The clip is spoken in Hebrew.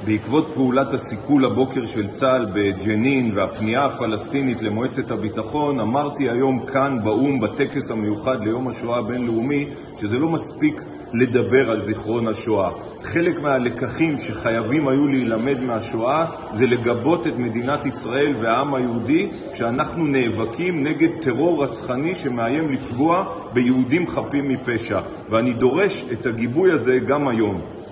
בעקבות פעולת הסיכול הבוקר של צה"ל בג'נין והפנייה הפלסטינית למועצת הביטחון, אמרתי היום כאן באום בטקס המיוחד ליום השואה הבינלאומי שזה לא מספיק לדבר על זיכרון השואה. חלק מהלקחים שחייבים היו להילמד מהשואה זה לגבות את מדינת ישראל והעם היהודי כשאנחנו נאבקים נגד טרור רצחני שמאיים לפגוע ביהודים חפים מפשע, ואני דורש את הגיבוי הזה גם היום.